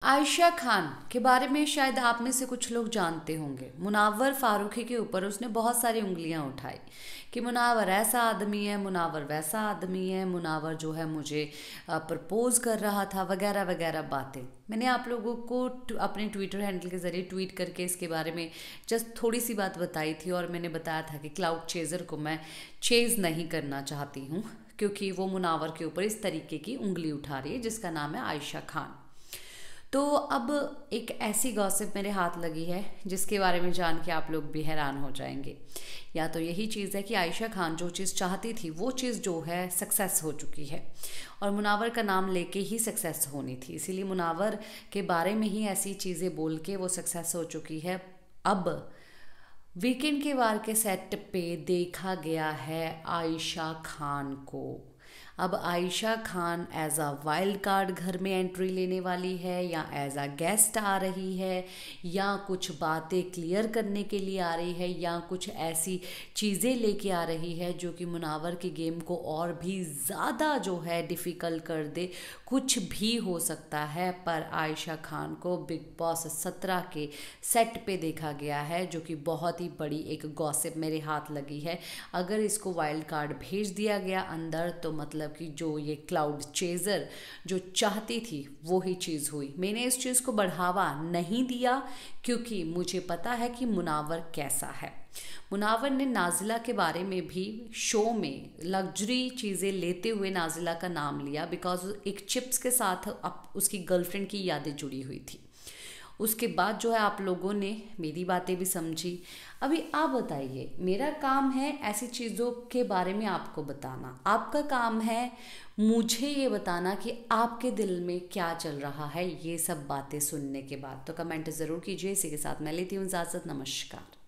आयशा खान के बारे में शायद आप में से कुछ लोग जानते होंगे। मुनावर फारूकी के ऊपर उसने बहुत सारी उंगलियां उठाई कि मुनावर ऐसा आदमी है, मुनावर वैसा आदमी है, मुनावर जो है मुझे प्रपोज कर रहा था, वगैरह वगैरह बातें। मैंने आप लोगों को अपने ट्विटर हैंडल के ज़रिए ट्वीट करके इसके बारे में जस्ट थोड़ी सी बात बताई थी और मैंने बताया था कि क्लाउड चेज़र को मैं चेज़ नहीं करना चाहती हूँ क्योंकि वो मुनावर के ऊपर इस तरीके की उंगली उठा रही है जिसका नाम है आयशा खान। तो अब एक ऐसी गॉसिप मेरे हाथ लगी है जिसके बारे में जान के आप लोग भी हैरान हो जाएंगे। या तो यही चीज़ है कि आयशा खान जो चीज़ चाहती थी वो चीज़ जो है सक्सेस हो चुकी है और मुनावर का नाम लेके ही सक्सेस होनी थी, इसीलिए मुनावर के बारे में ही ऐसी चीज़ें बोल के वो सक्सेस हो चुकी है। अब वीकेंड के वार के सेट पे देखा गया है आयशा खान को। अब Ayesha Khan as a wild card घर में एंट्री लेने वाली है या एज अ गेस्ट आ रही है या कुछ बातें क्लियर करने के लिए आ रही है या कुछ ऐसी चीज़ें लेके आ रही है जो कि मुनावर के गेम को और भी ज़्यादा जो है डिफ़िकल्ट कर दे। कुछ भी हो सकता है, पर आयशा खान को बिग बॉस 17 के सेट पे देखा गया है जो कि बहुत ही बड़ी एक गॉसिप मेरे हाथ लगी है। अगर इसको वाइल्ड कार्ड भेज दिया गया अंदर तो मतलब कि जो ये क्लाउड चेज़र जो चाहती थी वो ही चीज़ हुई। मैंने इस चीज़ को बढ़ावा नहीं दिया क्योंकि मुझे पता है कि मुनावर कैसा है। मुनावर ने नाजिला के बारे में भी शो में लग्जरी चीज़ें लेते हुए नाजिला का नाम लिया बिकॉज एक चिप्स के साथ अब उसकी गर्लफ्रेंड की यादें जुड़ी हुई थी। उसके बाद जो है आप लोगों ने मेरी बातें भी समझी। अभी आप बताइए, मेरा काम है ऐसी चीज़ों के बारे में आपको बताना, आपका काम है मुझे ये बताना कि आपके दिल में क्या चल रहा है ये सब बातें सुनने के बाद। तो कमेंट ज़रूर कीजिए। इसी के साथ मैं लेती हूँ इजाज़त। नमस्कार।